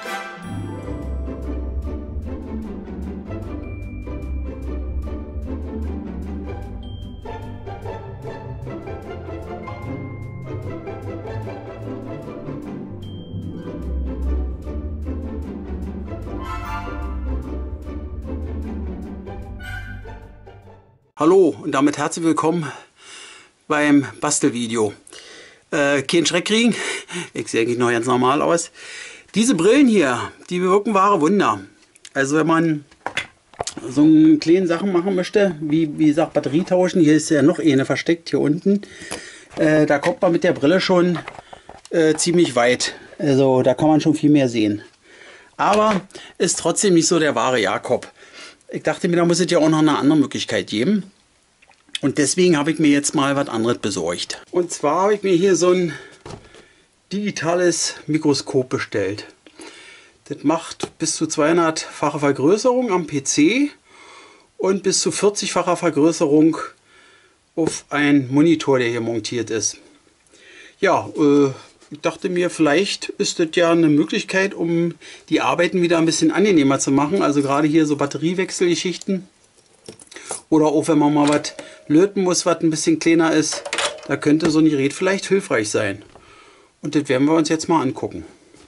Hallo und damit herzlich willkommen beim Bastelvideo. Kein Schreck kriegen, ich sehe eigentlich noch ganz normal aus. Diese Brillen hier, die bewirken wahre Wunder. Also wenn man so einen kleinen Sachen machen möchte, wie gesagt Batterie tauschen, hier ist ja noch eine versteckt, hier unten. Da kommt man mit der Brille schon ziemlich weit. Also da kann man schon viel mehr sehen. Aber ist trotzdem nicht so der wahre Jakob. Ich dachte mir, da muss es ja auch noch eine andere Möglichkeit geben. Und deswegen habe ich mir jetzt mal was anderes besorgt. Und zwar habe ich mir hier so ein digitales Mikroskop bestellt. Das macht bis zu 200-fache Vergrößerung am PC und bis zu 40-facher Vergrößerung auf einen Monitor, der hier montiert ist. Ja, ich dachte mir, vielleicht ist das ja eine Möglichkeit, um die Arbeiten wieder ein bisschen angenehmer zu machen. Also gerade hier so Batteriewechselgeschichten. Oder auch wenn man mal was löten muss, was ein bisschen kleiner ist. Da könnte so ein Gerät vielleicht hilfreich sein. Und das werden wir uns jetzt mal angucken.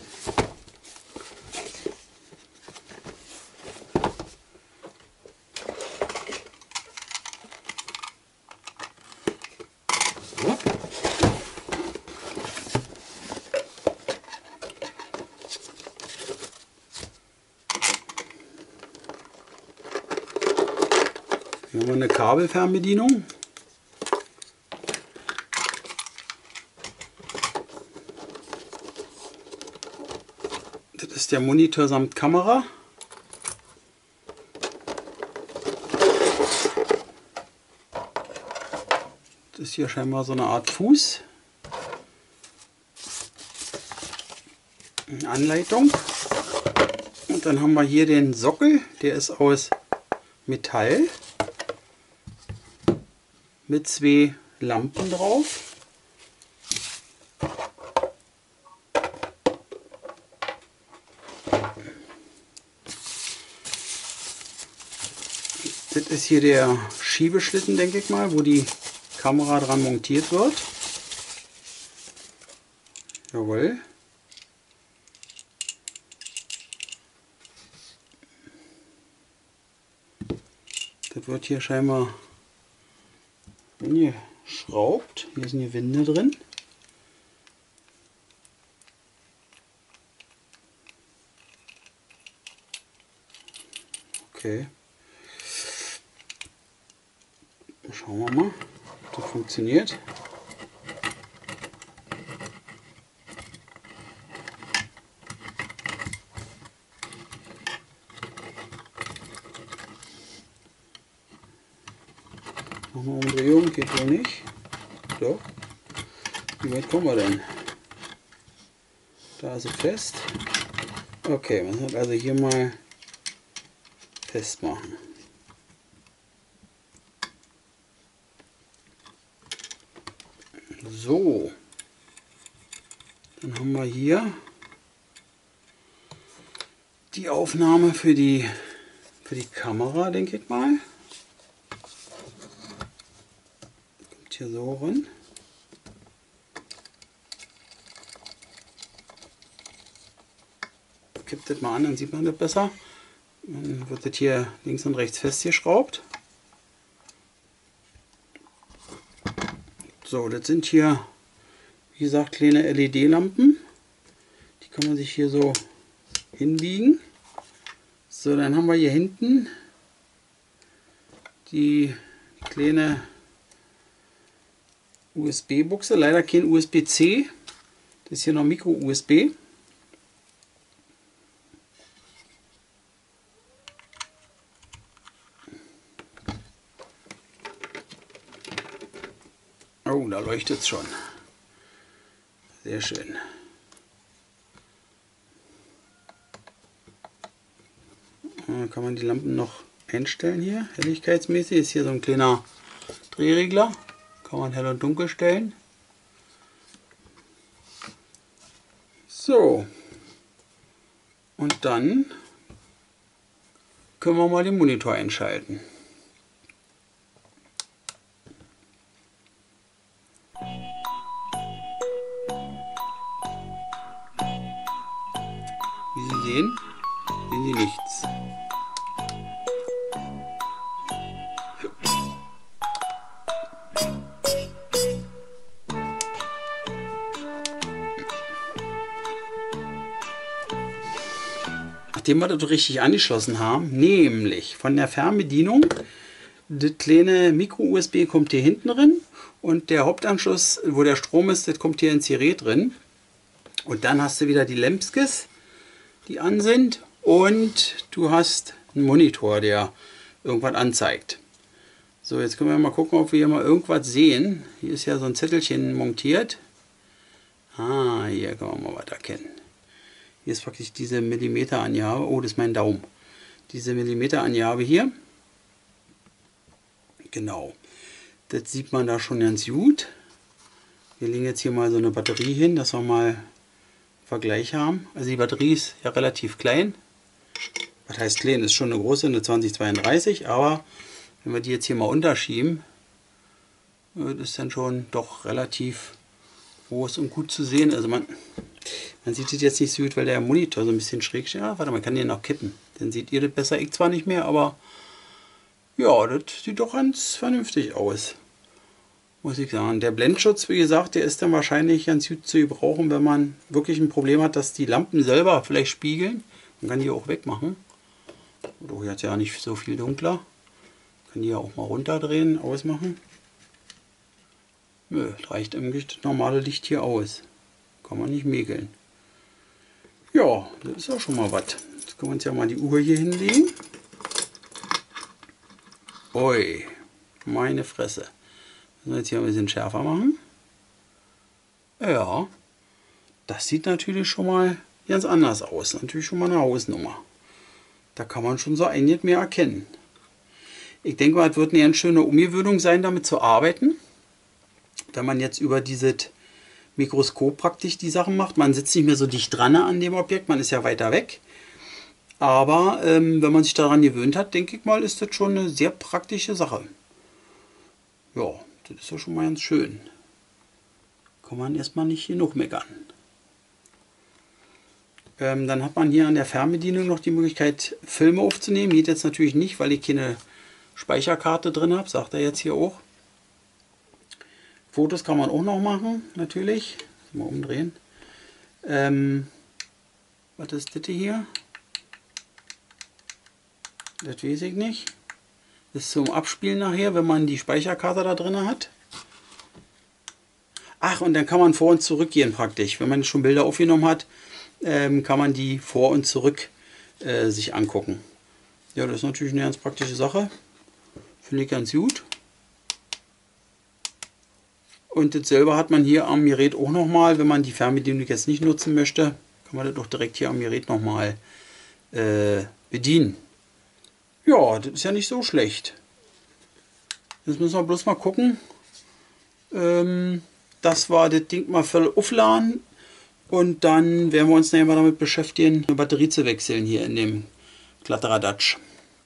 Hier haben wir eine Kabelfernbedienung. Das ist der Monitor samt Kamera. Das ist hier scheinbar so eine Art Fuß. Eine Anleitung. Und dann haben wir hier den Sockel, der ist aus Metall. Mit zwei Lampen drauf. Das ist hier der Schiebeschlitten, denke ich mal, wo die Kamera dran montiert wird. Jawohl. Das wird hier scheinbar geschraubt. Hier sind die Winde drin. Okay. Schauen wir mal, ob das funktioniert. Nochmal Umdrehung, geht wohl nicht. Doch. Wie weit kommen wir denn? Da ist es fest. Okay, man muss also hier mal festmachen. So. Dann haben wir hier die Aufnahme für die Kamera, denke ich mal. Hier so ran. Kippt das mal an, dann sieht man das besser. Dann wird das hier links und rechts festgeschraubt. So, das sind hier, wie gesagt, kleine LED-Lampen. Die kann man sich hier so hinbiegen. So, dann haben wir hier hinten die kleine USB-Buchse, leider kein USB-C, das ist hier noch Micro-USB. Oh, da leuchtet es schon. Sehr schön. Da kann man die Lampen noch einstellen hier, helligkeitsmäßig. Ist hier so ein kleiner Drehregler. Kann man hell und dunkel stellen. So. Und dann können wir mal den Monitor einschalten. Wie Sie sehen Sie nichts. Nachdem wir das richtig angeschlossen haben, nämlich von der Fernbedienung, das kleine Micro-USB kommt hier hinten drin und der Hauptanschluss, wo der Strom ist, das kommt hier ins Gerät drin. Und dann hast du wieder die Lemskes, die an sind, und du hast einen Monitor, der irgendwas anzeigt. So, jetzt können wir mal gucken, ob wir hier mal irgendwas sehen. Hier ist ja so ein Zettelchen montiert. Ah, hier kann man mal was erkennen. Hier ist praktisch diese Millimeterangabe. Oh, das ist mein Daumen. Diese Millimeterangabe hier. Genau. Das sieht man da schon ganz gut. Wir legen jetzt hier mal so eine Batterie hin, dass wir mal einen Vergleich haben. Also die Batterie ist ja relativ klein. Was heißt klein? Ist schon eine große, eine 2032. Aber wenn wir die jetzt hier mal unterschieben, das ist dann schon doch relativ groß und gut zu sehen. Also man sieht es jetzt nicht so gut, weil der Monitor so ein bisschen schräg steht. Ja, warte, man kann den noch kippen. Dann seht ihr das besser. Ich zwar nicht mehr, aber ja, das sieht doch ganz vernünftig aus. Muss ich sagen. Der Blendschutz, wie gesagt, der ist dann wahrscheinlich ganz gut zu gebrauchen, wenn man wirklich ein Problem hat, dass die Lampen selber vielleicht spiegeln. Man kann die auch wegmachen. Oder jetzt ja nicht so viel dunkler. Kann die ja auch mal runterdrehen, ausmachen. Nö, reicht eigentlich das normale Licht hier aus. Kann man nicht mäkeln. Ja, das ist auch schon mal was. Jetzt können wir uns ja mal die Uhr hier hinlegen. Ui, meine Fresse. Müssen wir jetzt hier ein bisschen schärfer machen. Ja, das sieht natürlich schon mal ganz anders aus. Natürlich schon mal eine Hausnummer. Da kann man schon so einiges mehr erkennen. Ich denke mal, es wird eine ganz schöne Umgewöhnung sein, damit zu arbeiten. Wenn man jetzt über dieses Mikroskop praktisch die Sachen macht. Man sitzt nicht mehr so dicht dran an dem Objekt, man ist ja weiter weg. Aber wenn man sich daran gewöhnt hat, denke ich mal, ist das schon eine sehr praktische Sache. Ja, das ist ja schon mal ganz schön. Kann man erstmal nicht genug meckern. Dann hat man hier an der Fernbedienung noch die Möglichkeit, Filme aufzunehmen. Geht jetzt natürlich nicht, weil ich keine Speicherkarte drin habe, sagt er jetzt hier auch. Fotos kann man auch noch machen, natürlich. Mal umdrehen. Was ist das hier? Das weiß ich nicht. Das ist zum Abspielen nachher, wenn man die Speicherkarte da drin hat. Ach, und dann kann man vor und zurück gehen praktisch. Wenn man schon Bilder aufgenommen hat, kann man die vor und zurück sich angucken. Ja, das ist natürlich eine ganz praktische Sache. Finde ich ganz gut. Und das selber hat man hier am Gerät auch nochmal. Wenn man die Fernbedienung jetzt nicht nutzen möchte, kann man das doch direkt hier am Gerät nochmal bedienen. Ja, das ist ja nicht so schlecht. Jetzt müssen wir bloß mal gucken, dass wir das Ding mal voll aufladen. Und dann werden wir uns nachher mal damit beschäftigen, eine Batterie zu wechseln hier in dem Kladderadatsch.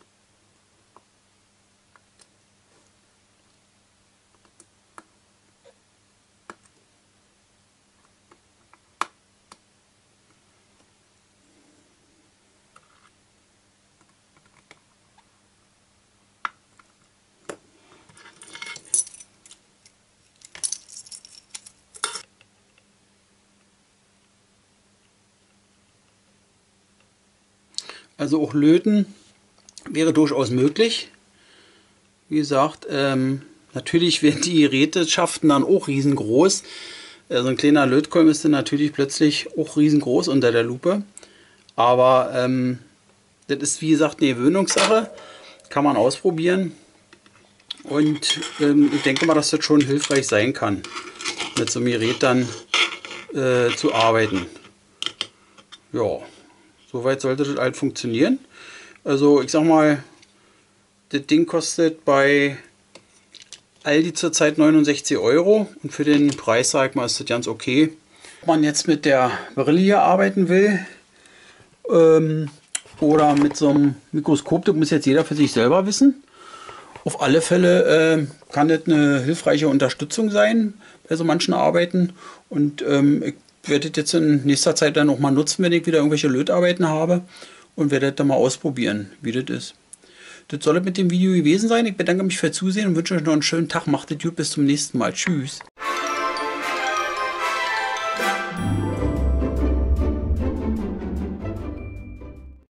Also auch löten wäre durchaus möglich. Wie gesagt, natürlich werden die Gerätschaften dann auch riesengroß. So ein kleiner Lötkolben ist dann natürlich plötzlich auch riesengroß unter der Lupe. Aber das ist wie gesagt eine Gewöhnungssache. Kann man ausprobieren. Und ich denke mal, dass das schon hilfreich sein kann, mit so einem Gerät dann zu arbeiten. Ja. Soweit sollte das halt funktionieren. Also ich sag mal, das Ding kostet bei Aldi zurzeit 69 € und für den Preis, sag ich mal, ist das ganz okay. Wenn man jetzt mit der Brille hier arbeiten will oder mit so einem Mikroskop. Das muss jetzt jeder für sich selber wissen. Auf alle Fälle kann das eine hilfreiche Unterstützung sein bei so manchen Arbeiten. Und ich werde das jetzt in nächster Zeit dann auch mal nutzen, wenn ich wieder irgendwelche Lötarbeiten habe. Und werde das dann mal ausprobieren, wie das ist. Das soll es mit dem Video gewesen sein. Ich bedanke mich fürs Zusehen und wünsche euch noch einen schönen Tag. Macht es gut, bis zum nächsten Mal. Tschüss.